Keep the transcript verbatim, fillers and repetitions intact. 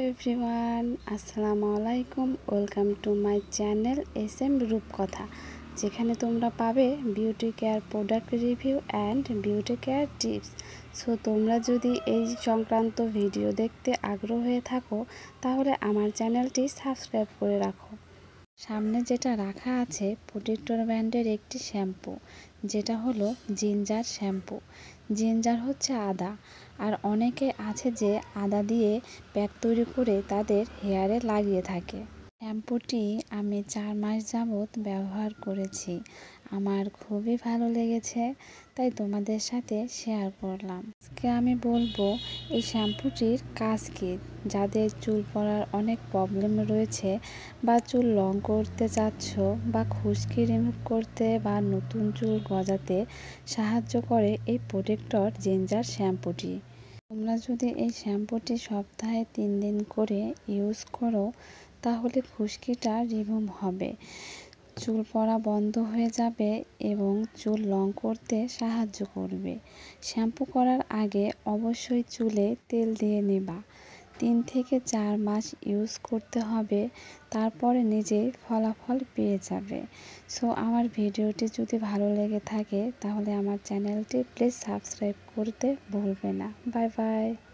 Everyone, আসসালামু আলাইকুম। Welcome to my channel S M Rupkatha, যেখানে তোমরা পাবে beauty care product review and beauty care tips. So তোমরা যদি এই সংক্রান্ত ভিডিও দেখতে আগ্রহ হয়ে থাকো তাহলে আমার চ্যানেলটি সাবস্ক্রাইব করে রাখো। সামনে যেটা রাখা আছে প্রোটেক্টর ব্র্যান্ডের একটি শ্যাম্পু, যেটা হলো জিঞ্জার শ্যাম্পু। জিঞ্জার হচ্ছে আদা, আর অনেকে আছে যে আদা দিয়ে প্যাক তৈরি করে তাদের হেয়ারে লাগিয়ে থাকে। শ্যাম্পুটি আমি চার মাস যাবৎ ব্যবহার করেছি, আমার খুবই ভালো লেগেছে, তাই তোমাদের সাথে শেয়ার করলাম। আজকে আমি বলবো এই শ্যাম্পুটির কাজ কী। যাদের চুল পড়ার অনেক প্রবলেম রয়েছে, বা চুল লং করতে চাচ্ছ, বা খুশকি রিমুভ করতে, বা নতুন চুল গজাতে সাহায্য করে এই প্রোটেক্টর জিঞ্জার শ্যাম্পুটি। তোমরা যদি এই শ্যাম্পুটি সপ্তাহে তিন দিন করে ইউজ করো তাহলে খুশকিটা রিমুভ হবে, চুল পড়া বন্ধ হয়ে যাবে এবং চুল লং করতে সাহায্য করবে। শ্যাম্পু করার আগে অবশ্যই চুলে তেল দিয়ে নেবা। তিন থেকে চার মাস ইউজ করতে হবে, তারপরে নিজেই ফলাফল পেয়ে যাবে। সো আমার ভিডিওটি যদি ভালো লেগে থাকে তাহলে আমার চ্যানেলটি প্লিজ সাবস্ক্রাইব করতে ভুলবে না। Bye by.